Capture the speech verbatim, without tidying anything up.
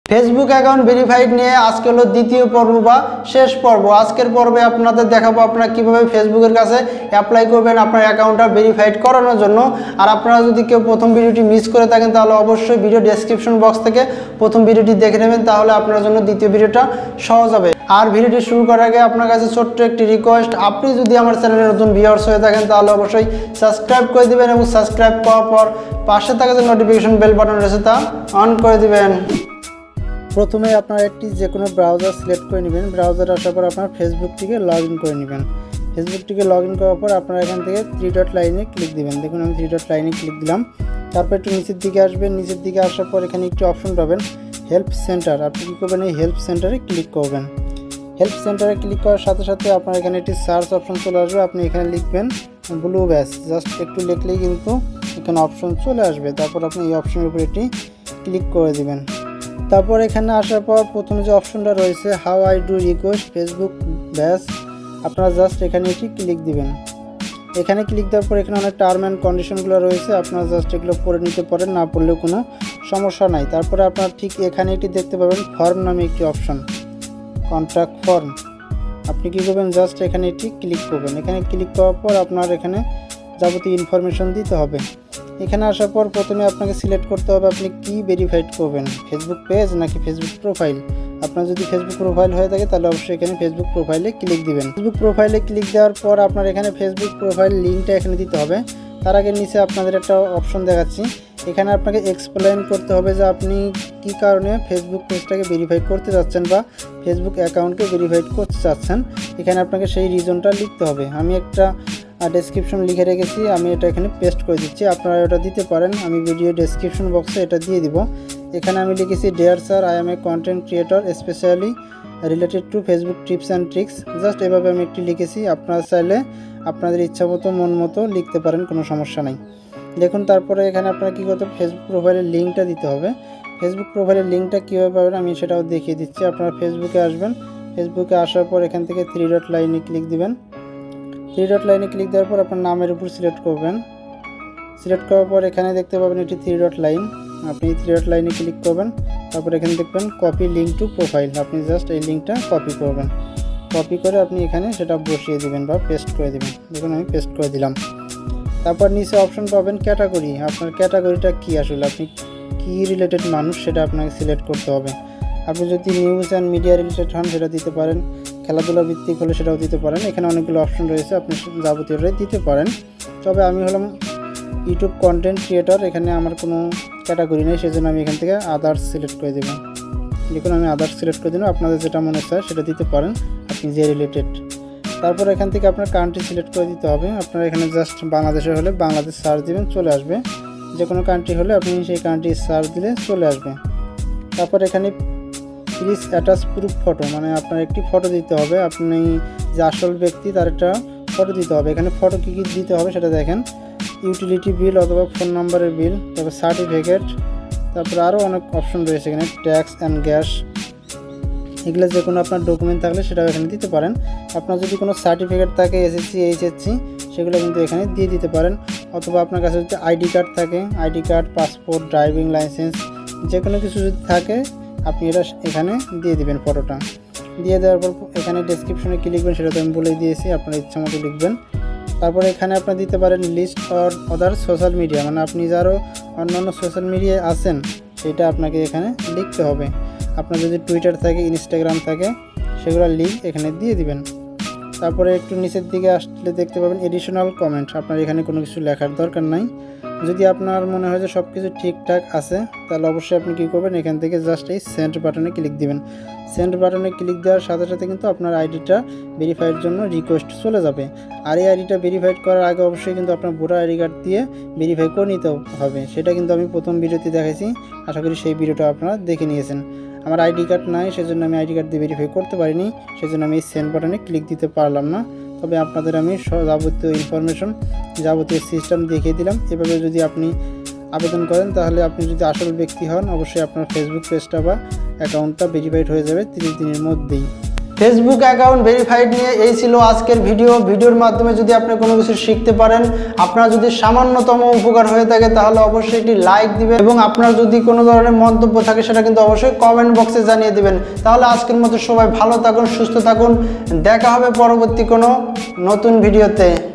Facebook account verified নিয়ে আজকে হলো দ্বিতীয় পর্ব বা শেষ পর্ব। আজকের পর্বে আপনাদের দেখাবো আপনারা কিভাবে ফেসবুকের কাছে অ্যাপ্লাই করবেন আপনার অ্যাকাউন্টটা ভেরিফাইড করানোর জন্য। আর আপনারা যদি কেউ প্রথম ভিডিওটি মিস করে থাকেন তাহলে অবশ্যই ভিডিও ডেসক্রিপশন বক্স থেকে প্রথম ভিডিওটি দেখে নেবেন, তাহলে আপনার জন্য দ্বিতীয় ভিডিওটা সহজ হবে। আর ভিডিওটি শুরু করার আগে আপনার কাছে ছোট্ট একটি রিকোয়েস্ট, আপনি যদি আমার চ্যানেলে নতুন ভিউয়ার্স হয়ে থাকেন তাহলে অবশ্যই সাবস্ক্রাইব করে দিবেন এবং সাবস্ক্রাইব করার পর পাশে থাকা যে নোটিফিকেশন বেল বাটন রয়েছে তা অন করে দিবেন। প্রথমে আপনারা একটি যে কোনো ব্রাউজার সিলেক্ট করে নেবেন। ব্রাউজার আসার পর আপনার ফেসবুকটিকে লগ ইন করে নেবেন। ফেসবুকটিকে লগ ইন করার পর আপনারা এখান থেকে থ্রি ডট লাইনে ক্লিক দিবেন। দেখুন আমি থ্রি ডট লাইনে ক্লিক দিলাম। তারপর একটু নিচের দিকে আসবেন। নিচের দিকে আসার পর এখানে একটি অপশন পাবেন হেল্প সেন্টার। আপনি কী করবেন, এই হেল্প সেন্টারে ক্লিক করবেন। হেল্প সেন্টারে ক্লিক করার সাথে সাথে আপনার এখানে একটি সার্চ অপশন চলে আসবে। আপনি এখানে লিখবেন ব্লু ব্যাস, জাস্ট একটু লিখলেই কিন্তু এখানে অপশন চলে আসবে। তারপর আপনি এই অপশনের উপর এটি ক্লিক করে দিবেন। তারপর এখানে আসার পর প্রথমে যে অপশনটা রয়েছে how I do request Facebook ব্যাস, আপনারা জাস্ট এখানে এটি ক্লিক দিবেন। এখানে ক্লিক দেওয়ার পর এখানে অনেক টার্ম অ্যান্ড কন্ডিশনগুলো রয়েছে, আপনারা জাস্ট এগুলো পড়ে নিতে পারেন, না পড়লেও কোনো সমস্যা নাই। তারপরে আপনারা ঠিক এখানে এটি দেখতে পাবেন ফর্ম নামে একটি অপশন, কন্ট্যাক্ট ফর্ম। আপনি কী করবেন, জাস্ট এখানে এটি ক্লিক করবেন। এখানে ক্লিক করার পর আপনার এখানে যাবতীয় ইনফরমেশন দিতে হবে। এখানে আসার পর প্রথমে আপনাকে সিলেক্ট করতে হবে আপনি কি ভেরিফাইড করবেন, ফেসবুক পেজ নাকি ফেসবুক প্রোফাইল। আপনার যদি ফেসবুক প্রোফাইল হয়ে থাকে তাহলে অবশ্যই এখানে ফেসবুক প্রোফাইলে ক্লিক দিবেন। ফেসবুক প্রোফাইলে ক্লিক দেওয়ার পর আপনার এখানে ফেসবুক প্রোফাইল লিঙ্কটা এখানে দিতে হবে। তার আগে নিচে আপনাদের একটা অপশন দেখাচ্ছি, এখানে আপনাকে এক্সপ্লেইন করতে হবে যে আপনি কী কারণে ফেসবুক পেজটাকে ভেরিফাই করতে যাচ্ছেন বা ফেসবুক অ্যাকাউন্টকে ভেরিফাইড করতে চাচ্ছেন। এখানে আপনাকে সেই রিজনটা লিখতে হবে। আমি একটা ডেসক্রিপশন লিখে রেখেছি, আমি এটা এখানে পেস্ট করে দিচ্ছি, আপনারা এটা দিতে পারেন। আমি ভিডিও ডেসক্রিপশন বক্সে এটা দিয়ে দিব। এখানে আমি লিখেছি dear sir, I am a content creator specially related to Facebook tips and tricks. Just এভাবে আমি একটি লিখেছি, আপনারা চাইলে আপনাদের ইচ্ছা মতো মন মতো লিখতে পারেন, কোনো সমস্যা নেই। দেখুন তারপরে এখানে আপনারা কী করতে, ফেসবুক প্রোফাইলের লিঙ্কটা দিতে হবে। ফেসবুক প্রোফাইলের লিঙ্কটা কীভাবে পাবেন আমি সেটাও দেখিয়ে দিচ্ছি। আপনারা ফেসবুকে আসবেন, ফেসবুকে আসার পর এখান থেকে থ্রি ডট লাইনে ক্লিক দিবেন। থ্রি ডট লাইনে ক্লিক দেওয়ার পর আপনার নামের উপর সিলেক্ট করবেন। সিলেক্ট করার পর এখানে দেখতে পাবেন এটি থ্রি ডট লাইন, আপনি থ্রি ডট লাইনে ক্লিক করবেন। তারপর এখানে দেখবেন কপি লিঙ্ক টু প্রোফাইল, আপনি জাস্ট এই লিঙ্কটা কপি করবেন। কপি করে আপনি এখানে সেটা বসিয়ে দিবেন বা পেস্ট করে দিবেন। দেখুন আমি পেস্ট করে দিলাম। তারপর নিচে অপশন পাবেন ক্যাটাগরি, আপনার ক্যাটাগরিটা কী, আসলে আপনি কী রিলেটেড মানুষ সেটা আপনাকে সিলেক্ট করতে হবে। আপনি যদি নিউজ অ্যান্ড মিডিয়া রিলেটেড হন সেটা দিতে পারেন, খেলাধুলা ভিত্তিক হলে সেটাও দিতে পারেন। এখানে অনেকগুলো অপশন রয়েছে, আপনি যাবতীয়টাই দিতে পারেন। তবে আমি হলাম ইউটিউব কন্টেন্ট ক্রিয়েটর, এখানে আমার কোনো ক্যাটাগরি নেই, সেজন্য আমি এখান থেকে আদার্স সিলেক্ট করে দেবো। দেখুন আমি আদার্স সিলেক্ট করে দিলাম, আপনাদের যেটা মনে চায় সেটা দিতে পারেন আপনি যে রিলেটেড। তারপর এখান থেকে আপনার কান্ট্রি সিলেক্ট করে দিতে হবে। আপনারা এখানে জাস্ট বাংলাদেশের হলে বাংলাদেশ সার্চ দিবেন, চলে আসবে। যে কোনো কান্ট্রি হলে আপনি সেই কান্ট্রি সার্চ দিলে চলে আসবে। তারপর এখানে প্লিজ অ্যাটাচ প্রুফ ফটো, মানে আপনার একটি ফটো দিতে হবে, আপনি যে আসল ব্যক্তি তার একটা ফটো দিতে হবে। এখানে ফটো কী কী দিতে হবে সেটা দেখেন, ইউটিলিটি বিল অথবা ফোন নাম্বারের বিল, তারপর সার্টিফিকেট, তারপর আরও অনেক অপশন রয়েছে এখানে ট্যাক্স অ্যান্ড গ্যাস, এগুলো যে কোনো আপনার ডকুমেন্ট থাকলে সেটাও এখানে দিতে পারেন। আপনার যদি কোনো সার্টিফিকেট থাকে এসএসসি এইচএসসি সেগুলো কিন্তু এখানে দিয়ে দিতে পারেন। অথবা আপনার কাছে যদি আইডি কার্ড থাকে, ID card, passport, driving licence, যে কোনো কিছু যদি থাকে আপনি এটা এখানে দিয়ে দিবেন ফটোটা। দিয়ে দেওয়ার পর এখানে ডেসক্রিপশনে কী লিখবেন সেটা তো আমি বলে দিয়েছি, আপনার ইচ্ছা মতো লিখবেন। তারপরে এখানে আপনার দিতে পারেন list or other social media, মানে আপনি যারও অন্যান্য সোশ্যাল মিডিয়ায় আছেন সেটা আপনাকে এখানে লিখতে হবে। আপনার যদি টুইটার থাকে, ইনস্টাগ্রাম থাকে, সেগুলোর লিঙ্ক এখানে দিয়ে দিবেন। তারপরে একটু নিচের দিকে আসলে দেখতে পাবেন এডিশনাল কমেন্ট, আপনার এখানে কোনো কিছু লেখার দরকার নাই। যদি আপনার মনে হয় যে সব কিছু ঠিকঠাক আছে তাহলে অবশ্যই আপনি কী করবেন, এখান থেকে জাস্ট এই সেন্ড বাটনে ক্লিক দিবেন। সেন্ড বাটনে ক্লিক দেওয়ার সাথে সাথে কিন্তু আপনার আইডিটা ভেরিফাইয়ের জন্য রিকোয়েস্ট চলে যাবে। আর এই আইডিটা ভেরিফাইড করার আগে অবশ্যই কিন্তু আপনার ভোটার আইডি কার্ড দিয়ে ভেরিফাই করে নিতে হবে। সেটা কিন্তু আমি প্রথম ভিডিওতে দেখাইছি, আশা করি সেই ভিডিওটা আপনারা দেখে নিয়েছেন। আমার আইডি কার্ড নাই, সেজন্য আমি আইডি কার্ড দিয়ে ভেরিফাই করতে পারিনি, সেজন্য আমি এই সেন্ড বাটনে ক্লিক দিতে পারলাম না। তবে আপনাদের আমি যাবতীয় ইনফরমেশন, যাবতীয় সিস্টেম দেখিয়ে দিলাম। এভাবে যদি আপনি আবেদন করেন তাহলে আপনি যদি আসল ব্যক্তি হন অবশ্যই আপনার ফেসবুক পেজটা বা অ্যাকাউন্টটা ভেরিফাইড হয়ে যাবে তিরিশ দিনের মধ্যেই। ফেসবুক অ্যাকাউন্ট ভেরিফাইড নিয়ে এই ছিল আজকের ভিডিও। ভিডিওর মাধ্যমে যদি আপনি কোনো কিছু শিখতে পারেন, আপনার যদি সামান্যতম উপকার হয়ে থাকে তাহলে অবশ্যই একটি লাইক দিবেন এবং আপনার যদি কোনো ধরনের মন্তব্য থাকে সেটা কিন্তু অবশ্যই কমেন্ট বক্সে জানিয়ে দিবেন। তাহলে আজকের মতো সবাই ভালো থাকুন, সুস্থ থাকুন, দেখা হবে পরবর্তী কোনো নতুন ভিডিওতে।